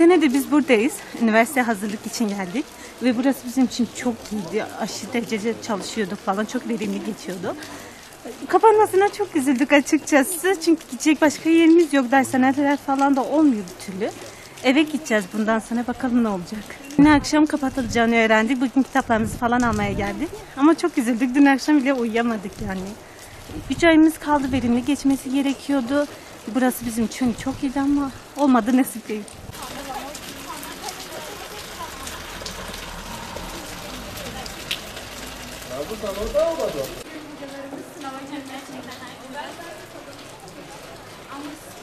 sene de biz buradayız. Üniversite hazırlık için geldik. Ve burası bizim için çok iyiydi. Aşırı derecede çalışıyorduk falan. Çok verimli geçiyordu. Kapanmasına çok üzüldük açıkçası. Çünkü gidecek başka yerimiz yok. Dershaneler falan da olmuyor bir türlü. Eve gideceğiz bundan sonra, bakalım ne olacak. Dün akşam kapatılacağını öğrendik. Bugün kitaplarımızı falan almaya geldik. Ama çok üzüldük. Dün akşam bile uyuyamadık yani. 3 ayımız kaldı. Verimli geçmesi gerekiyordu. Burası bizim için çok iyiydi ama olmadı, nasip değil. Sınava girmeye